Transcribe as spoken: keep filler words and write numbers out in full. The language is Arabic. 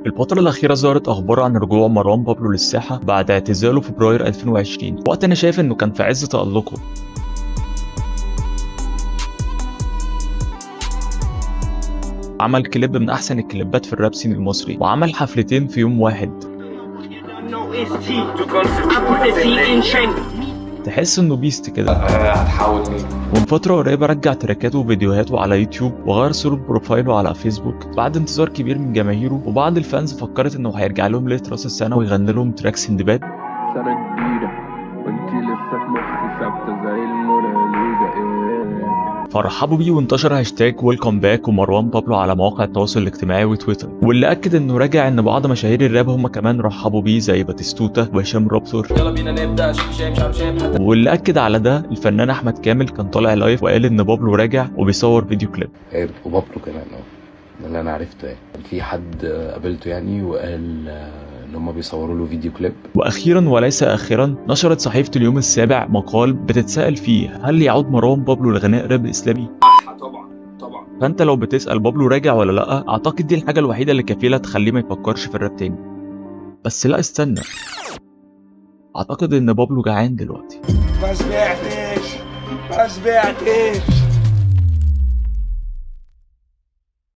الفترة الأخيرة ظهرت أخبار عن رجوع مروان بابلو للساحة بعد اعتزاله في فبراير ألفين وعشرين، وقت أنا شايف إنه كان في عز تألقه. عمل كليب من أحسن الكليبات في الراب سين المصري، وعمل حفلتين في يوم واحد. تحس إنه بيست كده. ومن فترة قريبة رجع تراكاته وفيديوهاته على يوتيوب، وغير صورة بروفايله على فيسبوك بعد انتظار كبير من جماهيره، وبعض الفانز فكرت إنه هيرجع لهم ليلة راس السنة ويغني لهم تراك سندباد. سنة جديدة وانتي لسه في مخي ثابتة زي الموناليزا. فرحبوا بيه وانتشر هاشتاج ويلكم باك ومروان بابلو على مواقع التواصل الاجتماعي وتويتر، واللي اكد انه راجع ان بعض مشاهير الراب هم كمان رحبوا بيه زي باتيستوتا وهشام رابتور. يلا بينا نبدا. شايف واللي اكد على ده الفنان احمد كامل، كان طالع لايف وقال ان بابلو راجع وبيصور فيديو كليب. ايه وبابلو كمان اه ده اللي انا عرفته. يعني كان في حد قابلته يعني وقال ان هم بيصوروا له فيديو كليب. واخيرا وليس اخيرا، نشرت صحيفه اليوم السابع مقال بتتساءل فيه هل يعود مروان بابلو لغناء راب اسلامي؟ طبعا طبعا. فانت لو بتسال بابلو راجع ولا لا، اعتقد دي الحاجه الوحيده اللي كفيله تخليه ما يفكرش في الراب تاني. بس لا استنى، اعتقد ان بابلو جعان دلوقتي. ما سمعتش ما سمعتش